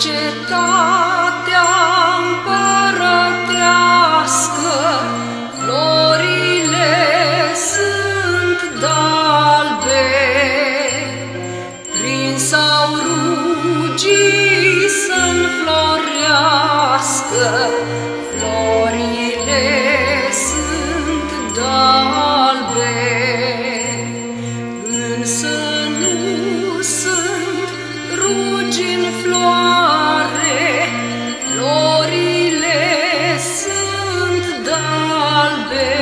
cetatea împărătească, florile sunt d'albe, prin sau rugii să-nflorească, florile sunt d'albe, însă nu sunt rugi în floare, florile sunt d'albe,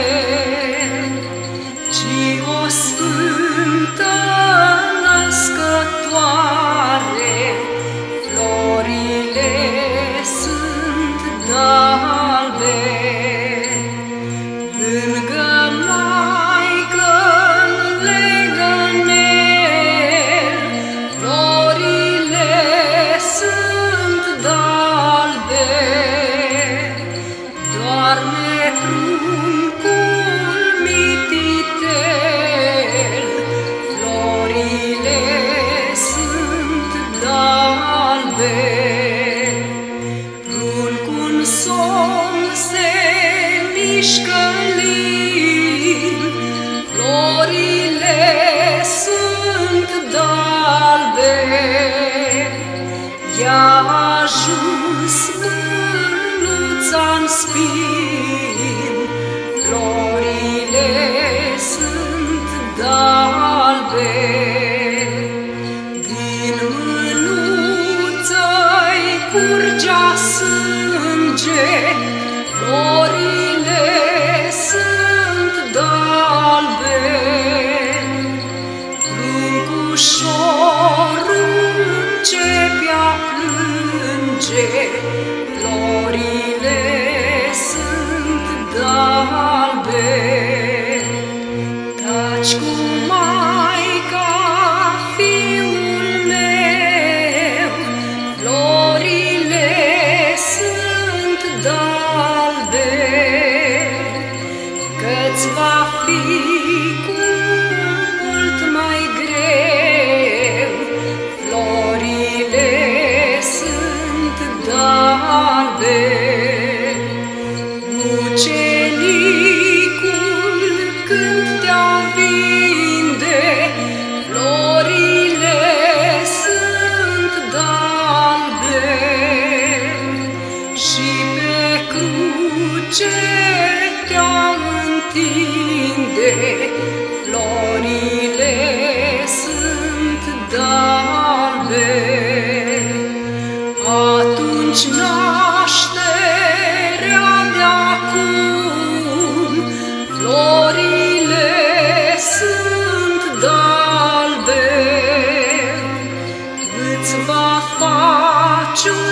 ci o sfântă născătoare, florile sunt d'albe. Lângă Maică-n legănel, florile sunt d'albe, doarme pruncul mititel, florile sunt d'albe. Pruncul în somn se mișcă lin, florile sunt d'albe, i-a ajuns mânuța-n spin, florile sunt d'albe. Din mânuță-i curgea sânge, florile sunt d'albe, pruncușorul începea plânge, florile sunt d'albe. Taci cu Maica, fiul meu, florile sunt d'albe, că-ți va fi cu mult mai greu, florile sunt d'albe. Ucenicul când te-o vinde, florile sunt d'albe, și pe cruce te-o întinde, florile sunt d'albe. Atunci nașterea de-acum, florile sunt d'albe, îți va face